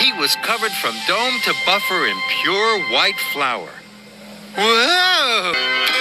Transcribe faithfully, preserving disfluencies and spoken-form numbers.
He was covered from dome to buffer in pure white flour. Whoa!